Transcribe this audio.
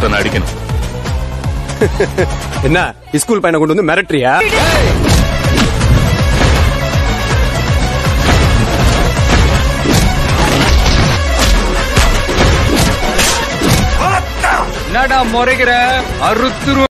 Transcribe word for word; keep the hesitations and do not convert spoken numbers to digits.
ஒருத்தனை அடிக்கணும். என்ன ஸ்கூல் பையனை கொண்டு வந்து மிரட்டுறியா? என்னடா முறைகிற அறுத்துரு